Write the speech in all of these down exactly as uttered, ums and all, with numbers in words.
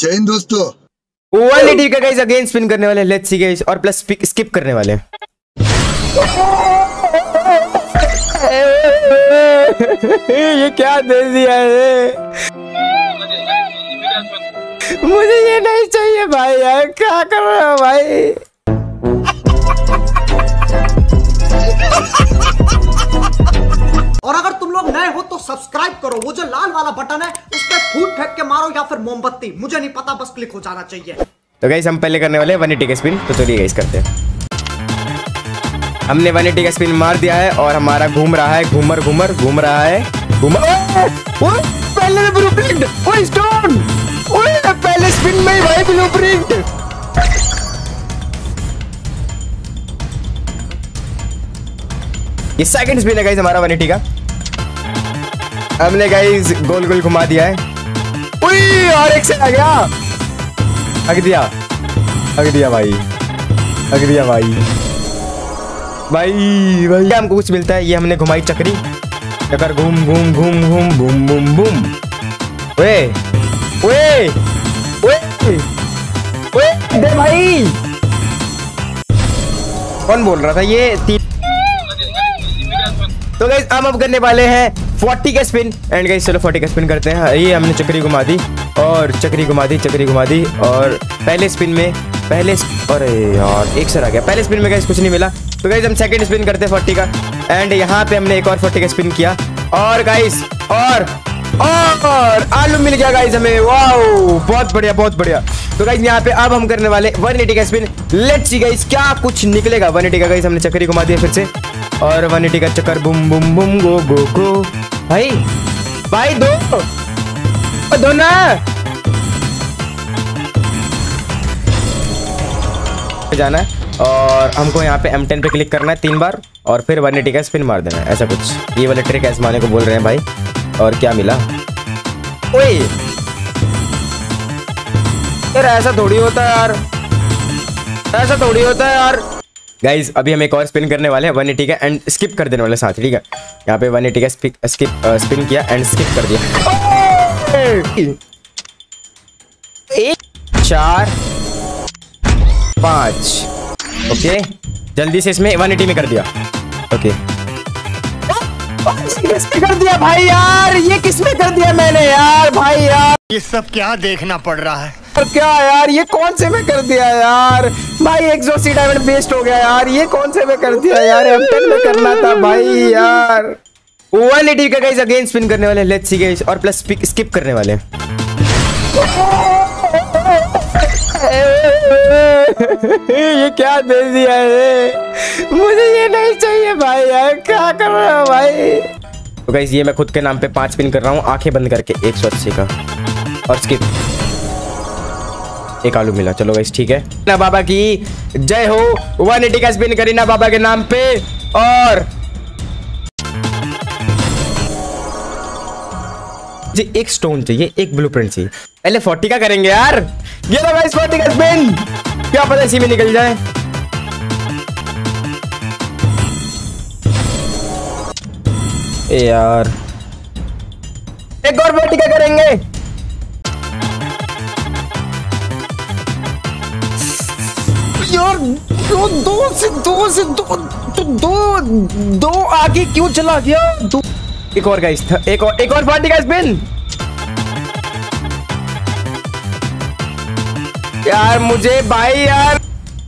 जय हिंद दोस्तों। वन एटी का गाइस अगेन स्पिन करने वाले, लेट्स सी गाइस, और प्लस स्किप करने वाले। ये क्या दे दिया है, मुझे ये नहीं चाहिए भाई यार, क्या कर रहे हो भाई। और अगर तुम लोग नए हो तो सब्सक्राइब करो, वो जो लाल वाला बटन है उस पर फूट फेंक के मारो या फिर मोमबत्ती, मुझे नहीं पता, बस क्लिक हो जाना चाहिए। तो गाइस हम पहले करने वाले वन एटी का स्पिन, तो चलिए गाइस करते हैं। हमने वन एटी का स्पिन मार दिया है और हमारा घूम रहा है, घूमर घूमर घूम रहा है, घूमर। पहले ब्लूप्रिंट, ओए स्टोन, ओए पहले स्पिन में ही भाई ब्लूप्रिंट। ये सेकंड स्पिन है गाइस हमारा वन एटी का। हमने गाइस गोल गोल घुमा दिया है। उई, और एक से आ गया, हक दिया, हक दिया भाई, हक दिया भाई भाई भाई। हमको कुछ मिलता है, ये हमने घुमाई चक्री, चक्कर घूम घूम घूम घूम बूम बूम बूम। ओए ओए ओए ओए दे भाई, कौन बोल रहा था ये तीन। तो गाइस हम अब करने वाले हैं फोर्टी का स्पिन, एंड गाइस चलो फोर्टी का स्पिन करते हैं। ये हमने चक्री घुमा दी और चक्री घुमा दी, चक्री घुमा दी, और पहले स्पिन में पहले, अरे यार एक सर आ गया। पहले स्पिन में गाइस कुछ नहीं मिला, तो गाइस हम सेकंड स्पिन करते हैं फोर्टी का, एंड यहाँ पे हमने एक और फोर्टी का स्पिन किया, और गाइस और और आलू मिल गया गाइस हमें, वाओ बहुत बढ़िया बहुत बढ़िया। तो गाइस यहाँ पे अब हम करने वाले वन एटी का स्पिन, लेट्स सी गाइस क्या कुछ निकलेगा। वन एटी का गाइस हमने चक्री घुमा दिया फिर से, और वन एटी का चक्कर boom boom boom go go go. भाई भाई दो दो ना, जाना है और हमको यहाँ पे एम टेन पे क्लिक करना है तीन बार, और फिर वन एटी का स्पिन मार देना है, ऐसा कुछ। ये वाले ट्रिक आजमाने को बोल रहे हैं भाई। और क्या मिला, ओए यार ऐसा थोड़ी होता है यार, ऐसा थोड़ी होता है यार। गाइज अभी हम एक और स्पिन करने वाले हैं वन एटी का, एंड स्किप कर देने वाले साथ, ठीक है। यहाँ पे वन एटी का स्किप स्पिन किया एंड स्किप कर दिया। एक चार पाँच, ओके जल्दी से इसमें वन एटी में कर दिया, ओके किसमें कर दिया भाई यार, ये किसमें कर दिया मैंने यार भाई यार, ये सब क्या देखना पड़ रहा है। और क्या यार, ये कौन से में कर दिया यार भाई, एक्सॉसी डायमंड वेस्ट हो गया यार, ये कौन से में कर दिया यार, एम टेन में करना था भाई यार। वन एटी का गाइस अगेन स्पिन करने वाले, लेट्स सी गाइस, और प्लस स्किप करने वाले। ये क्या दे दिया है, मुझे ये नहीं चाहिए भाई यार, क्या कर रहे हो भाई। तो गाइस ये मैं खुद के नाम पे पांच स्पिन कर रहा हूँ आंखें बंद करके, एक सौ अस्सी का, और स्किप, एक आलू मिला। चलो गाइस ठीक है, ना बाबा की जय हो। वन एटी का स्पिन करी ना बाबा के नाम पे, और जी एक स्टोन चाहिए, एक ब्लूप्रिंट चाहिए, पहले फोर्टी का करेंगे यार। ये लो गाइस फोर्टी का स्पिन, क्या पता इसी में निकल जाए। ए यार एक और फोर्टी का करेंगे, यार दो दो से दो से दो दो दो, दो आगे क्यों चला गया, दो। एक और गाइस, एक और एक और फोर्टी का स्पिन यार, मुझे भाई यार।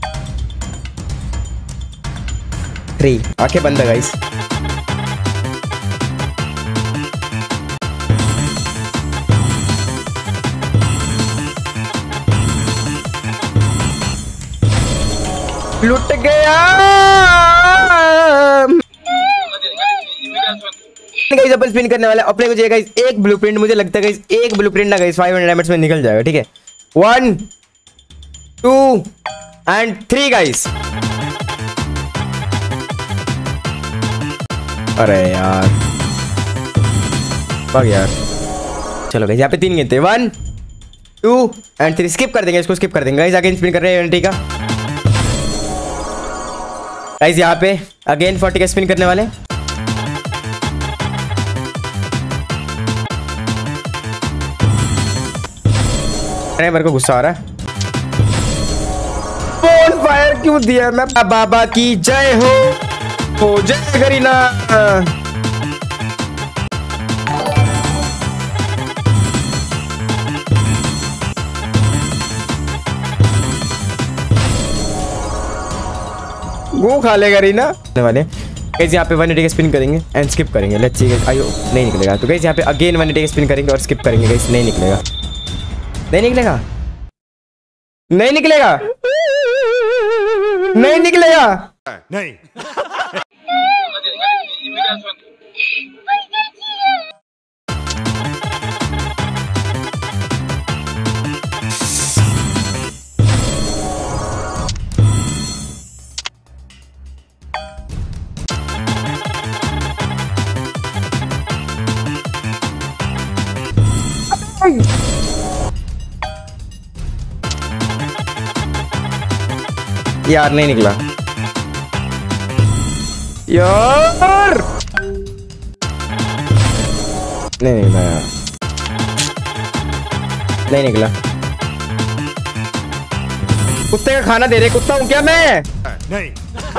थ्री, आंखें बंद है गाइस। लुट गया गाइस, अपन स्पिन करने वाला अपने को चाहिए गाइस एक ब्लूप्रिंट, मुझे लगता है गाइस एक ब्लूप्रिंट ना गाइस फाइव हंड्रेड डायमंड्स में निकल जाएगा, ठीक है। One two and three guys. अरे यार भाग यार, चलो गाइस यहाँ पे तीन गिनते, one two and three, skip कर देंगे इसको, स्किप कर देंगे गाइस। अगेन स्पिन कर रहे हैं एंटी का गाइस, यहाँ पे अगेन फोर्टी का स्पिन करने वाले। अरे मेरे को गुस्सा आ रहा है। बोन फायर क्यों दिया? मैं बाबा की जय हो, हो जय करीना। वो खा लेगा रीना वाले। गाइस यहाँ पे वन एटी का स्पिन करेंगे एंड स्किप करेंगे। Let's see. आयो नहीं निकलेगा। तो गाइस यहाँ पे अगेन वन एटी का स्पिन करेंगे और स्किप करेंगे। गाइस नहीं निकलेगा, नहीं निकलेगा, नहीं निकलेगा, नहीं निकलेगा, नहीं। यार नहीं निकला यार, नहीं निकला यार, नहीं निकला। कुत्ते का खाना दे रहे कुत्ता हूँ क्या मैं? नहीं।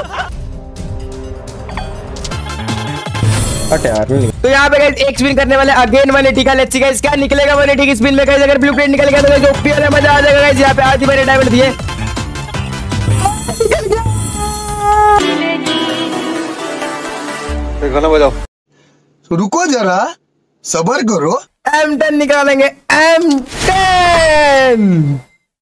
यार नहीं। तो यहाँ पे गाइस एक स्पिन करने वाले अगेन वन एटी का। लेट्स सी गाइस क्या निकलेगा वन एटी की स्पिन में। गाइस अगर ब्लू प्रिंट निकल गया तो गाइस ओपी वाला मजा आ जाएगा। गाइस यहाँ पे आधी मैंने डायमंड दिए। गाना बजाओ। रुको जरा, सबर करो। एम टेन निकालेंगे, एम टेन।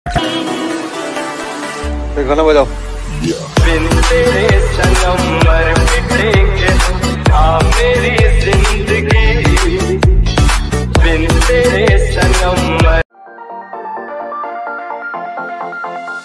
गाना बजाओ। बिन तेरे सनम मर मिटेंगे हाँ मेरी जिंदगी, बिन तेरे सनम मर।